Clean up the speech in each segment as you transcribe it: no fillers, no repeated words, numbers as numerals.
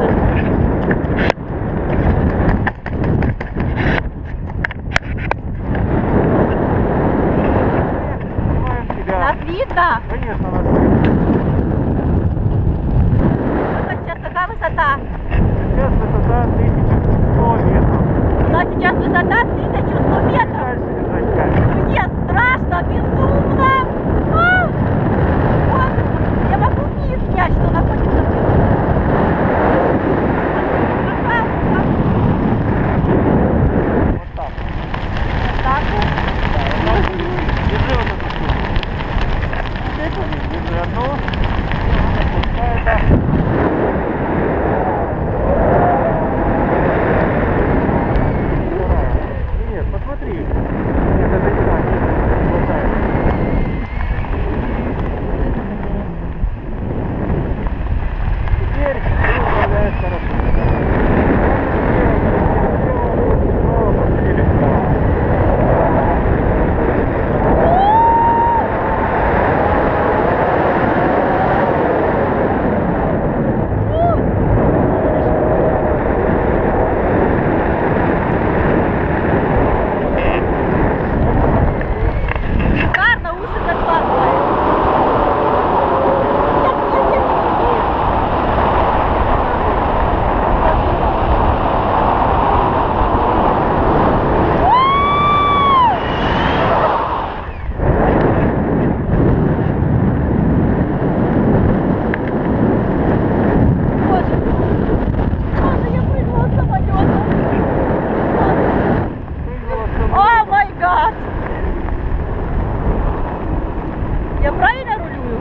Нас видно? Конечно, нас видно. Сейчас какая высота? Сейчас высота 1100 метров. У нас сейчас высота 1100 метров. Дальше лежать камень. Мне страшно, безумно. А! Вот. Я могу вниз снять, что находится внизу. Пожалуйста. Вот так. Так вот. Да, вот так. Держи вот эту штуку. Держи одну. Опускай это. Нет, посмотри. Нет, это не так. Вот так. Теперь ты управляешь хорошо. Шикарно, уши закладывает. Нет, нет, нет. Боже, Боже, я прыгнула с самолета. О май гад! Я правильно рулю?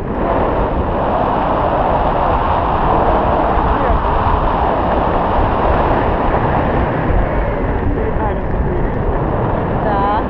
Да.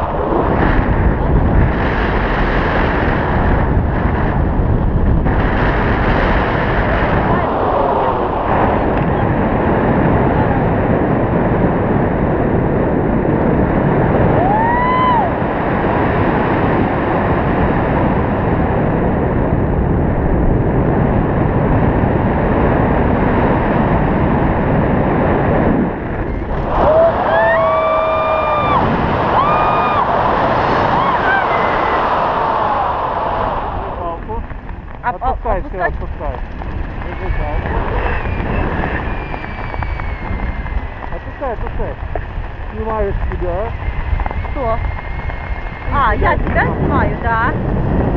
Отпускай, все, Отпускать? отпускай. Держи палку. Отпускай, отпускай. Снимаю с тебя. Что? А, я тебя снимаю, да.